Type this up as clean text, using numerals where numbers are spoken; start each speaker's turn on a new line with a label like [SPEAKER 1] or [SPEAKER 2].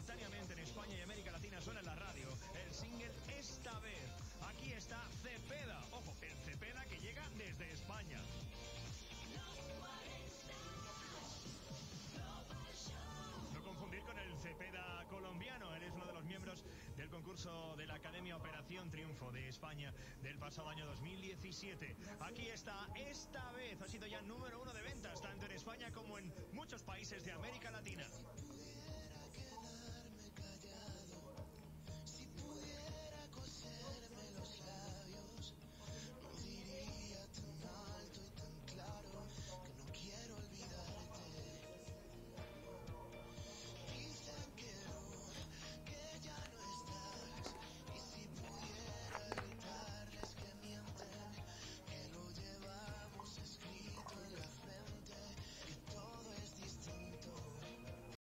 [SPEAKER 1] simultáneamente en España y América Latina suena en la radio el single Esta Vez. Aquí está Cepeda. Ojo, el Cepeda que llega desde España. No confundir con el Cepeda colombiano. Él es uno de los miembros del concurso de la Academia Operación Triunfo de España del pasado año 2017. Aquí está Esta Vez. Ha sido ya número 1 de ventas, tanto en España como en muchos países de América Latina.